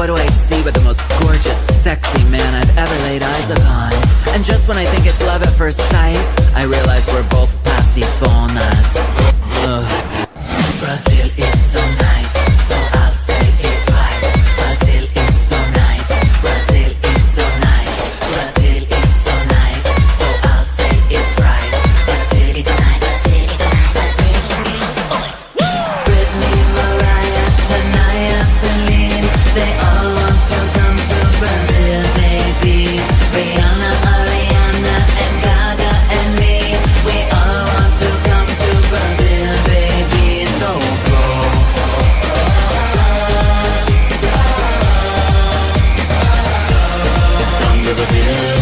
what do I see but the most gorgeous, sexy man I've ever laid eyes upon? And just when I think it's love at first sight, I realize we're both pasifonas. Brazil is so nice, so I'll say it twice. Brazil is so nice, Brazil is so nice, Brazil is so nice, so I'll say it thrice. Brazil is nice, Brazil is nice, Brazil is nice. Britney, Mariah, Shania, Celine, they all want to come to Brazil, baby. Rihanna, Ariana, and Gaga and me, we all want to come to Brazil, baby. So go. Come to Brazil.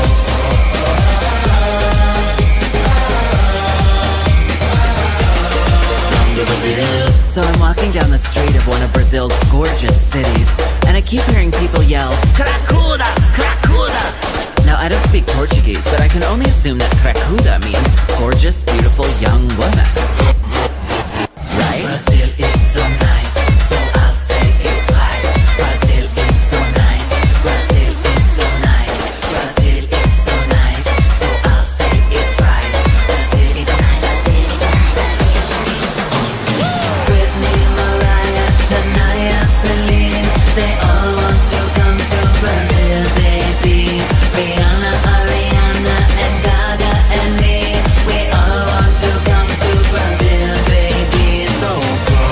Come to Brazil. So I'm walking down the street of one of Brazil's gorgeous cities, and I keep hearing people yell, Cracuda! Cracuda! Now I don't speak Portuguese, but I can only assume that Cracuda means gorgeous, beautiful young woman. Right? Brazil is so nice, so I'll say it twice. Brazil is so nice, Brazil is so nice, Brazil is so nice, so I'll say it thrice. Brazil is nice, Brazil is nice. Britney, Mariah, Shania, Celine, they all want to come to Brazil, baby. Rihanna, Ariana, and Gaga and me, we all want to come to Brazil, baby. So go.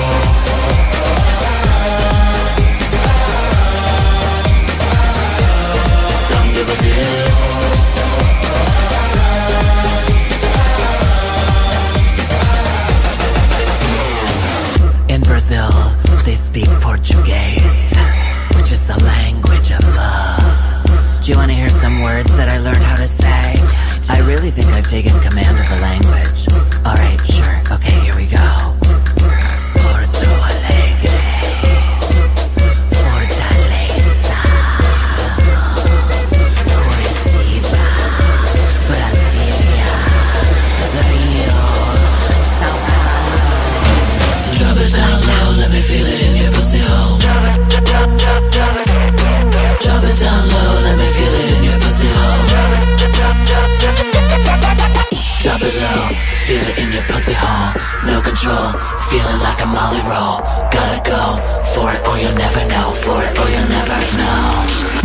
Come to Brazil. In Brazil, they speak Portuguese, which is the language of love. Do you want to hear some words that I learned how to say? I really think I've taken command of the language. Alright, sure. Okay, here we go. Porto Alegre, Fortaleza, Curitiba, Brasilia, Rio, Sao Paulo. Drop it down low, let me feel it in your pussy hole. Drop it down low, let me feel it in your pussy hole. Drop it low, feel it in your pussy hole. No control, feeling like a molly roll. Gotta go for it or you'll never know, for it or you'll never know.